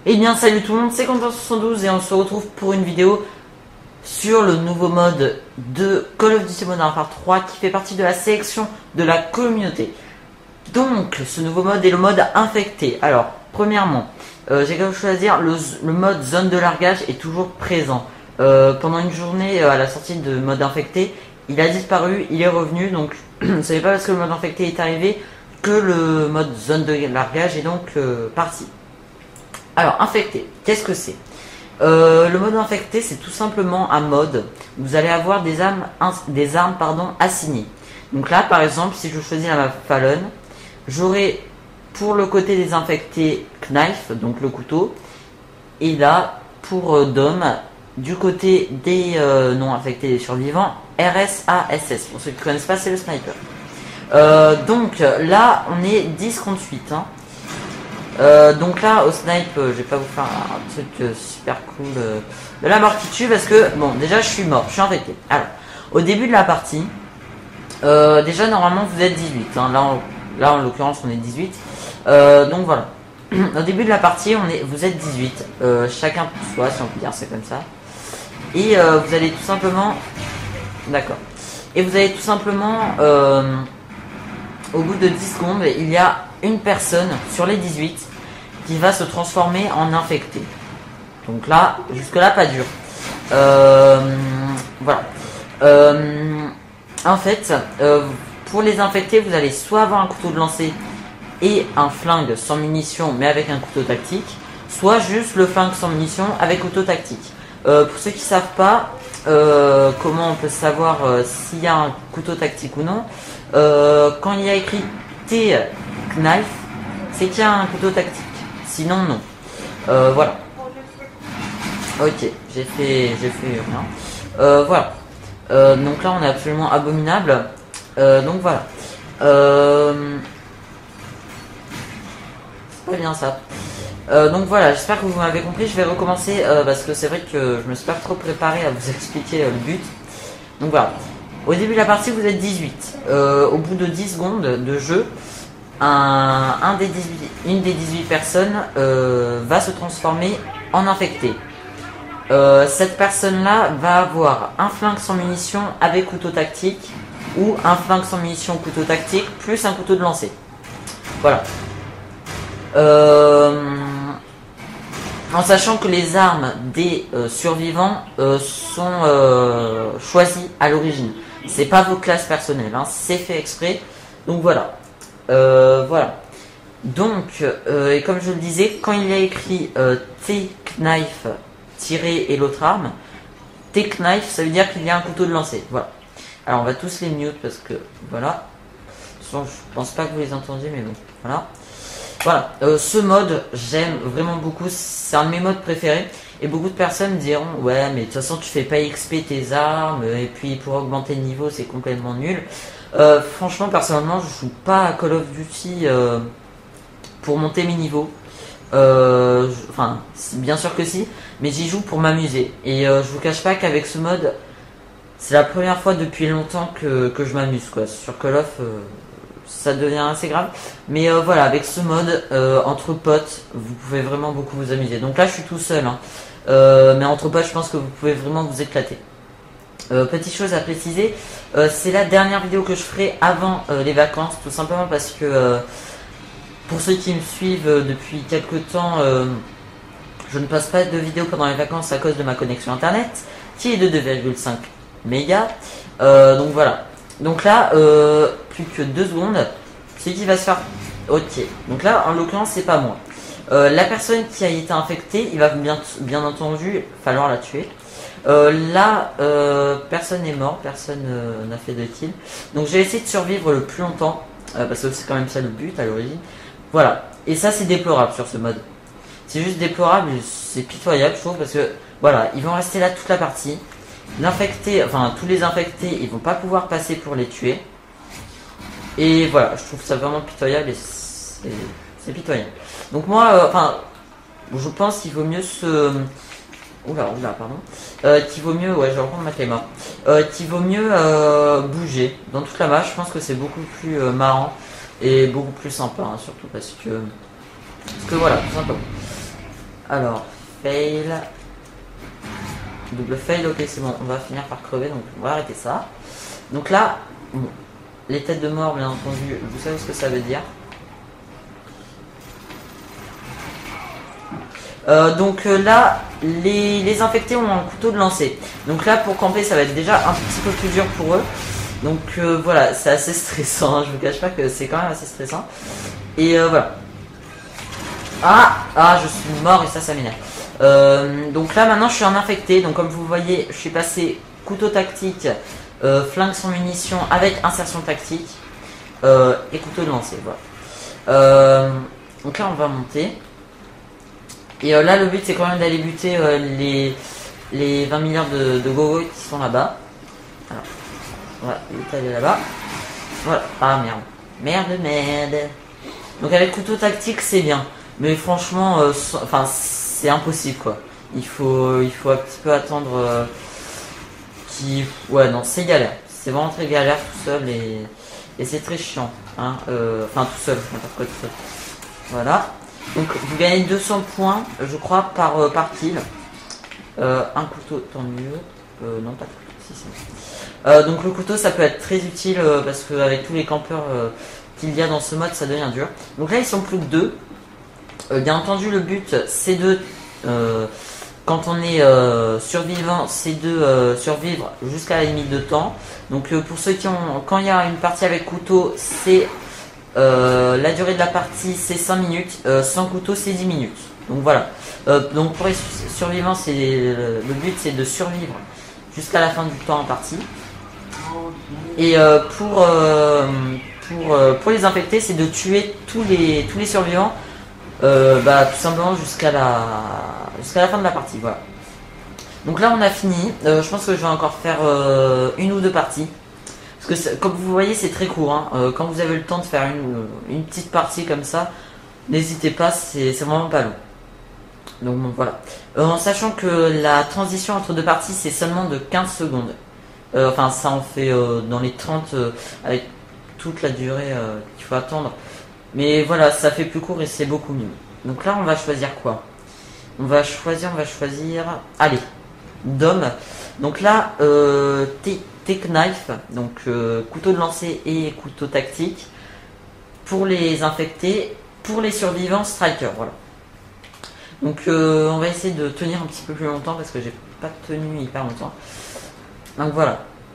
Eh bien salut tout le monde, c'est Quentin72 et on se retrouve pour une vidéo sur le nouveau mode de Call of Duty Modern Warfare 3 qui fait partie de la sélection de la communauté. Donc ce nouveau mode est le mode infecté. Alors premièrement, j'ai quelque chose à dire, le mode zone de largage est toujours présent. Pendant une journée à la sortie de mode infecté, il a disparu, il est revenu, donc ce n'est pas parce que le mode infecté est arrivé que le mode zone de largage est donc parti. Alors, infecté, qu'est-ce que c'est? Le mode infecté, c'est tout simplement un mode où vous allez avoir des armes assignées. Donc là, par exemple, si je choisis la map Fallon, j'aurai pour le côté des infectés Knife, donc le couteau, et là, pour Dom, du côté des non infectés, des survivants, RSASS. Pour ceux qui ne connaissent pas, c'est le sniper. Donc là, on est 10 contre 8. Hein. Donc là au snipe je vais pas vous faire un truc super cool de la mort qui tue parce que bon déjà je suis mort, je suis infecté. Alors au début de la partie déjà normalement vous êtes 18 hein. Là en l'occurrence on est 18 donc voilà. Au début de la partie vous êtes 18 chacun pour soi si on peut dire c'est comme ça et vous allez tout simplement d'accord et vous allez tout simplement au bout de 10 secondes il y a une personne sur les 18 qui va se transformer en infecté. Donc là, jusque là pas dur. Voilà. En fait, pour les infectés, vous allez soit avoir un couteau de lancer et un flingue sans munitions mais avec un couteau tactique, soit juste le flingue sans munitions avec couteau tactique. Pour ceux qui ne savent pas comment on peut savoir s'il y a un couteau tactique ou non, quand il y a écrit T-Knife, c'est qu'il y a un couteau tactique. Sinon, non. Voilà. Ok, j'ai fait rien. Voilà. Donc là, on est absolument abominable. Donc voilà. C'est pas bien ça. Donc voilà, j'espère que vous m'avez compris. Je vais recommencer parce que c'est vrai que je me suis pas trop préparé à vous expliquer le but. Donc voilà. Au début de la partie, vous êtes 18. Au bout de 10 secondes de jeu, une des 18 personnes va se transformer en infecté. Cette personne-là va avoir un flingue sans munitions avec couteau tactique ou un flingue sans munitions couteau tactique plus un couteau de lancer. Voilà. En sachant que les armes des survivants sont choisies à l'origine. C'est pas vos classes personnelles, hein, c'est fait exprès. Donc voilà. Voilà. Donc, et comme je le disais, quand il y a écrit T-Knife tiré et l'autre arme, T-Knife, ça veut dire qu'il y a un couteau de lancer. Voilà. Alors, on va tous les mute parce que, voilà. Je pense pas que vous les entendiez, mais bon, voilà. Voilà. Ce mode, j'aime vraiment beaucoup. C'est un de mes modes préférés. Et beaucoup de personnes diront, ouais, mais de toute façon, tu fais pas XP tes armes, et puis pour augmenter le niveau, c'est complètement nul. Franchement, personnellement, je joue pas à Call of Duty pour monter mes niveaux. Enfin, bien sûr que si, mais j'y joue pour m'amuser. Et je vous cache pas qu'avec ce mode, c'est la première fois depuis longtemps que je m'amuse, quoi. Sur Call of, ça devient assez grave. Mais voilà, avec ce mode, entre potes, vous pouvez vraiment beaucoup vous amuser. Donc là, je suis tout seul, hein. Mais entre potes, je pense que vous pouvez vraiment vous éclater. Petite chose à préciser, c'est la dernière vidéo que je ferai avant les vacances, tout simplement parce que pour ceux qui me suivent depuis quelques temps, je ne poste pas de vidéos pendant les vacances à cause de ma connexion internet, qui est de 2,5 mégas. Donc voilà. Donc là, plus que 2 secondes, ce qui va se faire... Ok, donc là, en l'occurrence, c'est pas moi. La personne qui a été infectée, il va bien entendu falloir la tuer. Là, personne n'est mort, personne n'a fait de kill. Donc j'ai essayé de survivre le plus longtemps, parce que c'est quand même ça le but à l'origine. Voilà, et ça c'est déplorable sur ce mode. C'est juste déplorable, c'est pitoyable je trouve, parce que voilà, ils vont rester là toute la partie. L'infecté, enfin tous les infectés, ils vont pas pouvoir passer pour les tuer. Et voilà, je trouve ça vraiment pitoyable et c'est pitoyable. Donc moi, enfin, je pense qu'il vaut mieux se... Oula, pardon. Qu'il vaut mieux, ouais, je vais reprendre ma cléma. Qu'il vaut mieux bouger dans toute la map. Je pense que c'est beaucoup plus marrant et beaucoup plus sympa, hein, surtout parce que voilà, tout simplement. Alors, fail. Double fail, ok c'est bon, on va finir par crever, donc on va arrêter ça. Donc là, bon, les têtes de mort bien entendu, vous savez ce que ça veut dire. Là, les infectés ont un couteau de lancer. Donc là, pour camper, ça va être déjà un petit peu plus dur pour eux. Donc voilà, c'est assez stressant, hein. Je vous cache pas que c'est quand même assez stressant. Et voilà. Ah, je suis mort et ça m'énerve. Donc là, maintenant, je suis un infecté. Donc comme vous voyez, je suis passé couteau tactique, flingue sans munitions avec insertion tactique et couteau de lancer. Voilà. Donc là, on va monter. Et là, le but, c'est quand même d'aller buter les 20 milliards de gogo qui sont là-bas. Alors, voilà, il est là-bas. Voilà. Ah, merde. Donc avec couteau tactique, c'est bien. Mais franchement, enfin, c'est impossible, quoi. Il faut un petit peu attendre ouais, non, c'est galère. C'est vraiment très galère tout seul et c'est très chiant. Hein. Enfin, tout seul, n'importe quoi tout seul. Voilà. Donc vous gagnez 200 points, je crois, par kill. Un couteau, tant mieux. Non, pas de couteau, si. Donc le couteau, ça peut être très utile parce qu'avec tous les campeurs qu'il y a dans ce mode, ça devient dur. Donc là, ils sont plus que 2. Bien entendu, le but, c'est de... quand on est survivant, c'est de survivre jusqu'à la limite de temps. Donc pour ceux qui ont... Quand il y a une partie avec couteau, c'est... la durée de la partie c'est 5 minutes, sans couteau c'est 10 minutes. Donc voilà. Donc pour les survivants, le but c'est de survivre jusqu'à la fin du temps en partie. Et pour les infectés, c'est de tuer tous les survivants, tout simplement jusqu'à la fin de la partie. Voilà. Donc là on a fini. Je pense que je vais encore faire une ou deux parties. Parce que comme vous voyez, c'est très court. Hein. Quand vous avez le temps de faire une petite partie comme ça, n'hésitez pas, c'est vraiment pas long. Donc bon, voilà. En sachant que la transition entre deux parties, c'est seulement de 15 secondes. Enfin, ça en fait dans les 30 avec toute la durée qu'il faut attendre. Mais voilà, ça fait plus court et c'est beaucoup mieux. Donc là, on va choisir quoi? On va choisir... Allez, Dom. Donc là, Tech Knife, donc couteau de lancer et couteau tactique pour les infectés, pour les survivants Striker, voilà. Donc on va essayer de tenir un petit peu plus longtemps parce que j'ai pas tenu hyper longtemps. Donc voilà.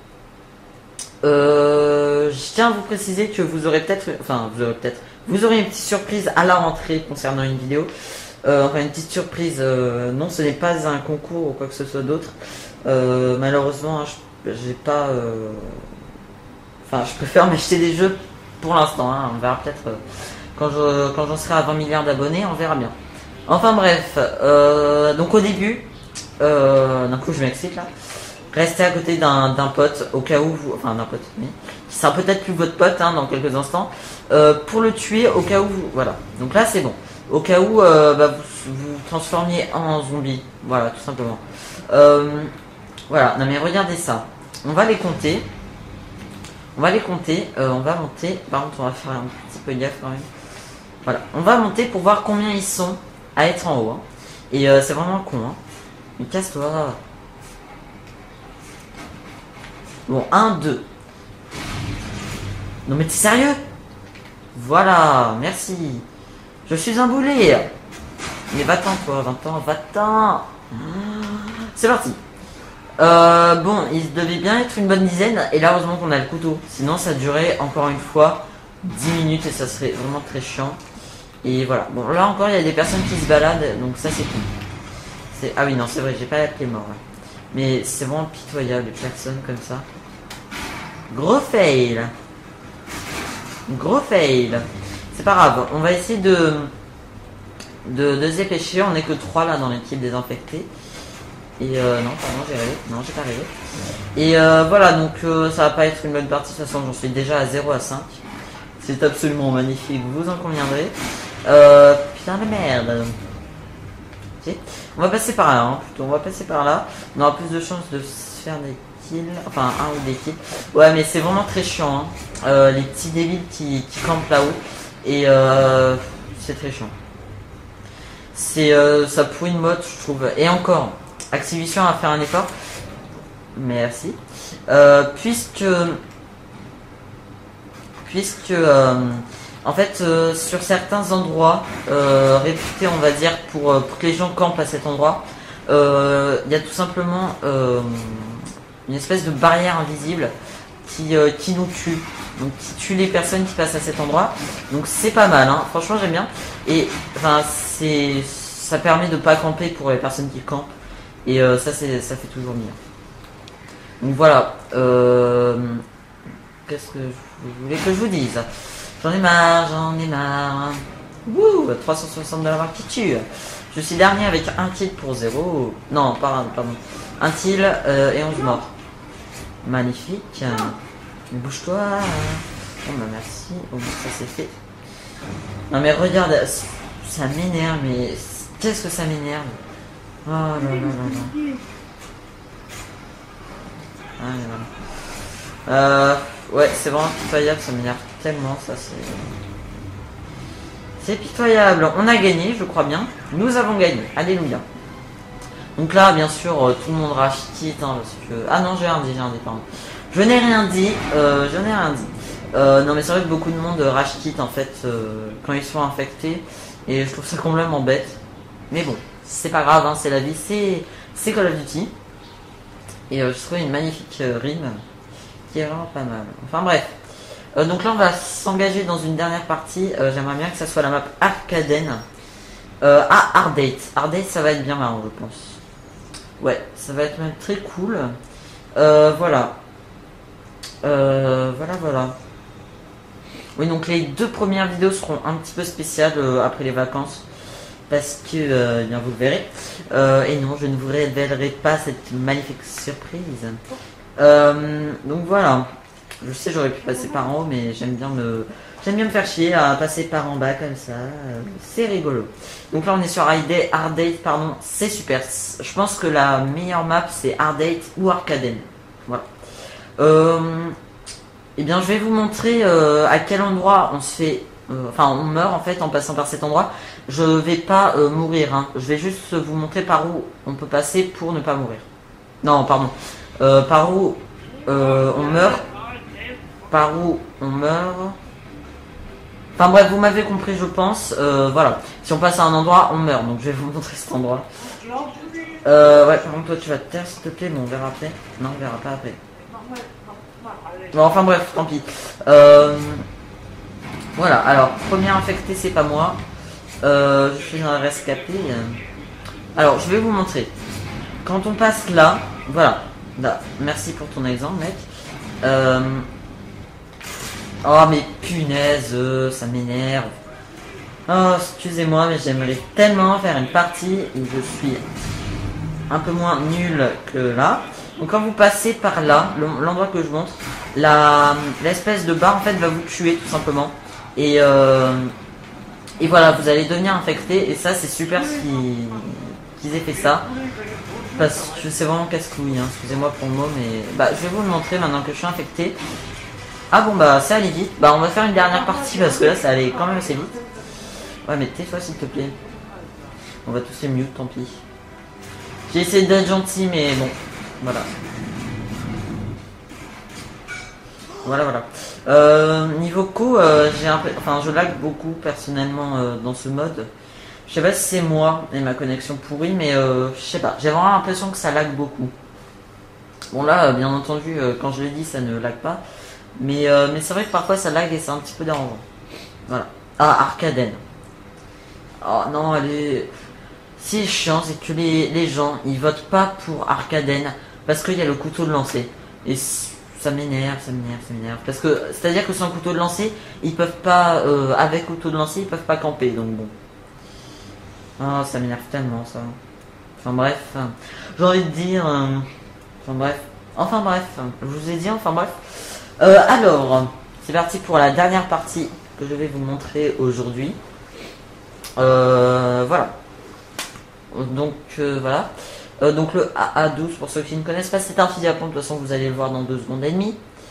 Je tiens à vous préciser que vous aurez vous aurez une petite surprise à la rentrée concernant une vidéo. Enfin une petite surprise. Non, ce n'est pas un concours ou quoi que ce soit d'autre. Malheureusement, j'ai pas. Enfin, je préfère m'acheter des jeux pour l'instant. Hein. On verra peut-être quand j'en serai à 20 milliards d'abonnés, on verra bien. Enfin bref, donc au début, d'un coup je m'excite là. Restez à côté d'un pote au cas où enfin d'un pote, oui, qui sera peut-être plus votre pote hein, dans quelques instants. Pour le tuer au cas où voilà. Donc là c'est bon. Au cas où vous transformiez en zombie. Voilà, tout simplement. Voilà, non mais regardez ça. On va les compter. On va monter. Par contre, on va faire un petit peu gaffe quand même. Voilà, on va monter pour voir combien ils sont à être en haut. Hein. Et c'est vraiment con. Hein. Mais casse-toi. Bon, 1, 2. Non mais t'es sérieux? Voilà, merci. Je suis un boulet. Mais va-t'en toi, va-t'en. C'est parti. Bon, il devait bien être une bonne dizaine. Et là, heureusement qu'on a le couteau. Sinon, ça durait encore une fois 10 minutes et ça serait vraiment très chiant. Et voilà. Bon, là encore, il y a des personnes qui se baladent. Donc ça, c'est cool. Ah oui, non, c'est vrai, j'ai pas appelé mort. Ouais. Mais c'est vraiment pitoyable, les personnes comme ça. Gros fail. C'est pas grave. On va essayer de se dépêcher. On n'est que 3 là dans l'équipe des infectés. Et non, pardon, j'ai rêvé. Non, j'ai pas rêvé. Et voilà, donc ça va pas être une bonne partie. De toute façon, j'en suis déjà à 0 à 5. C'est absolument magnifique, vous en conviendrez. Putain de merde. Okay. On va passer par là, hein, plutôt. On va passer par là. On aura plus de chances de se faire des kills. Enfin, un ou des kills. Ouais, mais c'est vraiment très chiant. Hein. Les petits débiles qui campent là-haut. Et c'est très chiant. C'est ça pourrit une mode, je trouve. Et encore, Activision a fait un effort. Merci. Puisque en fait sur certains endroits réputés, on va dire, pour que les gens campent à cet endroit, il y a tout simplement une espèce de barrière invisible qui nous tue, donc qui tue les personnes qui passent à cet endroit. Donc c'est pas mal, hein. Franchement j'aime bien. Et enfin ça permet de pas camper pour les personnes qui campent. Et ça fait toujours mieux. Donc voilà. Qu'est-ce que vous voulez que je vous dise? J'en ai marre. Wouh, 360 de la marque qui tue. Je suis dernier avec un kill pour 0. Non, pardon. Un kill et 11 morts. Magnifique. Bouge-toi. Bon bah merci. Au bout ça c'est fait. Non mais regarde, ça m'énerve, mais qu'est-ce que ça m'énerve. Oh là là. Ah, voilà. Ouais, c'est vraiment pitoyable, ça m'énerve tellement, ça c'est pitoyable. On a gagné, je crois bien. Nous avons gagné, alléluia. Donc là, bien sûr, tout le monde rage quitte, hein, parce que... Ah non, j'ai rien dit, pardon. Je n'ai rien dit, non mais c'est vrai que beaucoup de monde rage quitte, en fait, quand ils sont infectés. Et je trouve ça complètement bête. Mais bon, c'est pas grave, hein, c'est la vie, c'est Call of Duty. Et je trouve une magnifique rime qui est vraiment pas mal. Enfin bref. Donc là on va s'engager dans une dernière partie. J'aimerais bien que ça soit la map Arcaden. Ardate. Ardate ça va être bien marrant je pense. Ouais, ça va être même très cool. Voilà. Voilà. Oui donc les 2 premières vidéos seront un petit peu spéciales après les vacances. Parce que, bien vous le verrez. Et non, je ne vous révélerai pas cette magnifique surprise. Donc voilà. Je sais, j'aurais pu passer par en haut, mais j'aime bien me faire chier à passer par en bas comme ça. C'est rigolo. Donc là, on est sur Ardate, pardon. C'est super. Je pense que la meilleure map, c'est Ardate ou Arcaden. Voilà. Et bien, je vais vous montrer à quel endroit on se fait... Enfin, on meurt en fait en passant par cet endroit. Je vais pas mourir, hein. Je vais juste vous montrer par où on peut passer pour ne pas mourir. Non, pardon. Par où on meurt. Par où on meurt. Enfin bref, vous m'avez compris, je pense. Voilà. Si on passe à un endroit, on meurt. Donc je vais vous montrer cet endroit. Ouais, par contre, toi tu vas te taire s'il te plaît, mais on verra après. Non, on verra pas après. Bon, enfin bref, tant pis. Voilà, alors, premier infecté, c'est pas moi. Je suis un rescapé. Alors, je vais vous montrer. Quand on passe là, voilà. Là, merci pour ton exemple, mec. Oh, mais punaise, ça m'énerve. Oh, excusez-moi, mais j'aimerais tellement faire une partie où je suis un peu moins nul que là. Donc, quand vous passez par là, l'endroit que je montre, l'espèce de barre, en fait, va vous tuer, tout simplement. Et voilà, vous allez devenir infecté. Et ça, c'est super qu'ils aient fait ça. Parce que c'est vraiment casse-couille, hein. Excusez-moi pour le mot, mais... Bah, je vais vous le montrer maintenant que je suis infecté. Ah bon, bah, ça allait vite. Bah, on va faire une dernière partie parce que là, ça allait quand même assez vite. Ouais, mais tais-toi, s'il te plaît. On va tous les mute, tant pis. J'ai essayé d'être gentil, mais bon. Voilà. Voilà. Niveau co, je lag beaucoup personnellement dans ce mode. Je sais pas si c'est moi et ma connexion pourrie, mais je sais pas. J'ai vraiment l'impression que ça lag beaucoup. Bon là, bien entendu, quand je l'ai dit, ça ne lag pas. Mais c'est vrai que parfois ça lag et c'est un petit peu dérangeant. Voilà. Ah, Arcaden. Oh non, c'est chiant, c'est que les gens, ils votent pas pour Arcaden parce qu'il y a le couteau de lancer. Et ça m'énerve. Parce que, c'est-à-dire que sans couteau de lancer, ils peuvent pas, avec couteau de lancer, ils peuvent pas camper, donc bon. Oh, ça m'énerve tellement, ça. Enfin bref, j'ai envie de dire... Enfin bref, je vous ai dit, enfin bref. Alors, c'est parti pour la dernière partie que je vais vous montrer aujourd'hui. Voilà. Donc, voilà. Donc le AA12, pour ceux qui ne connaissent pas, c'est un fusil à pompe. De toute façon, vous allez le voir dans 2 secondes et demie.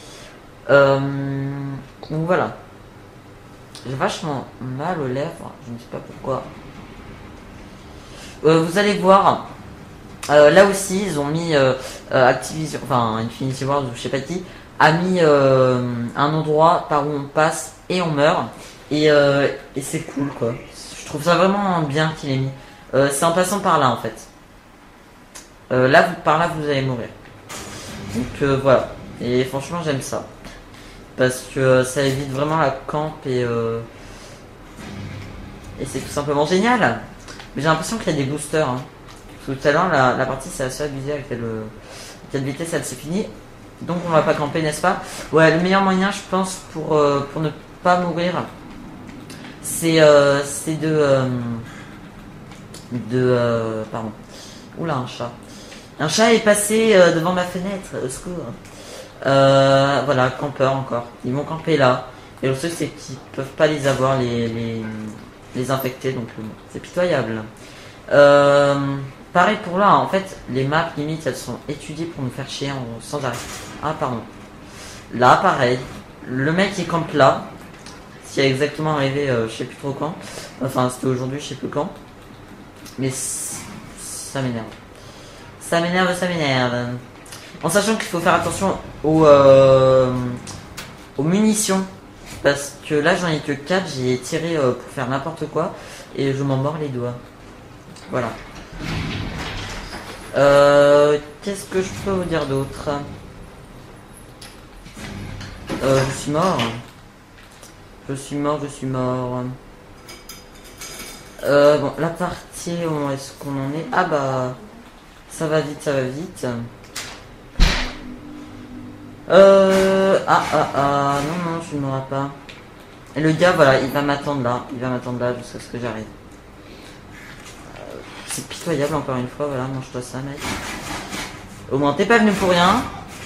Donc voilà. J'ai vachement mal aux lèvres. Je ne sais pas pourquoi. Vous allez voir, là aussi ils ont mis Activision, enfin Infinity Ward ou je sais pas qui, a mis un endroit par où on passe et on meurt. Et c'est cool quoi. Je trouve ça vraiment bien qu'il ait mis. C'est en passant par là en fait. Là, par là vous allez mourir. Donc voilà. Et franchement j'aime ça. Parce que ça évite vraiment la camp et c'est tout simplement génial. Mais j'ai l'impression qu'il y a des boosters. Hein. Parce que tout à l'heure la partie c'est assez abusé avec quelle vitesse elle s'est finie. Donc on va pas camper, n'est-ce pas? Ouais, le meilleur moyen je pense pour ne pas mourir, c'est pardon. Oula, un chat. Un chat est passé devant ma fenêtre, au secours. Voilà, campeurs encore. Ils vont camper là. Et le truc c'est qu'ils peuvent pas les avoir, les infectés, donc c'est pitoyable. Pareil pour là, en fait, les maps limite elles sont étudiées pour nous faire chier sans arrêt. Ah pardon. Là pareil, le mec il campe là. Ce qui est exactement arrivé je sais plus trop quand. Enfin c'était aujourd'hui, je sais plus quand. Mais ça m'énerve. Ça m'énerve. En sachant qu'il faut faire attention aux munitions. Parce que là j'en ai que 4, j'ai tiré pour faire n'importe quoi. Et je m'en mords les doigts. Voilà. Qu'est-ce que je peux vous dire d'autre? Je suis mort. Je suis mort. Bon, la partie, où est-ce qu'on en est? Ah bah, ça va vite. Non, je ne mourrai pas. Et le gars, voilà, il va m'attendre là jusqu'à ce que j'arrive. C'est pitoyable encore une fois, voilà, mange-toi ça, mec. Au moins, t'es pas venu pour rien.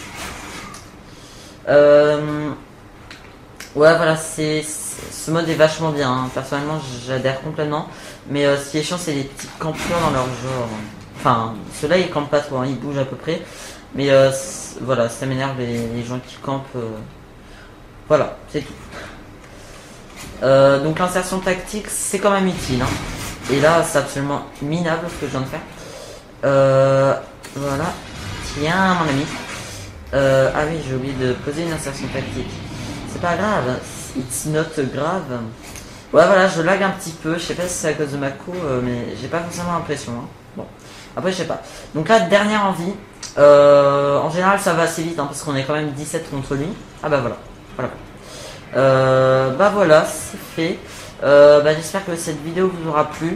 Ouais, voilà, ce mode est vachement bien. Hein. Personnellement, j'adhère complètement. Mais ce qui est chiant, c'est les petits campeurs dans leur genre. Enfin, ceux-là, ils campent pas trop, hein, ils bougent à peu près. Mais voilà, ça m'énerve les gens qui campent. Voilà, c'est tout. Donc l'insertion tactique, c'est quand même utile. Hein. Et là, c'est absolument minable ce que je viens de faire. Voilà. Tiens, mon ami. Ah oui, j'ai oublié de poser une insertion tactique. C'est pas grave, it's not grave. Ouais, voilà, je lag un petit peu. Je sais pas si c'est à cause de ma co, mais j'ai pas forcément l'impression. Hein. Bon, après, je sais pas. Donc là, dernière envie. En général, ça va assez vite hein, parce qu'on est quand même 17 contre lui. Ah bah voilà. Bah voilà, c'est fait. Bah, j'espère que cette vidéo vous aura plu.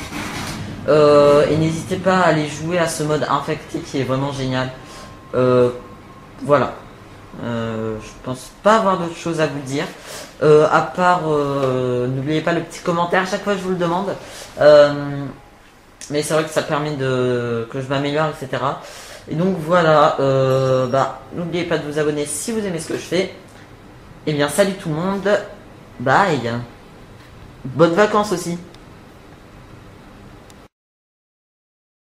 Et n'hésitez pas à aller jouer à ce mode infecté qui est vraiment génial. Voilà. Je pense pas avoir d'autres choses à vous dire. À part, n'oubliez pas le petit commentaire à chaque fois que je vous le demande. Mais c'est vrai que ça permet que je m'améliore, etc. Et donc voilà, bah, n'oubliez pas de vous abonner si vous aimez ce que je fais. Et bien salut tout le monde. Bye. Bonnes vacances aussi.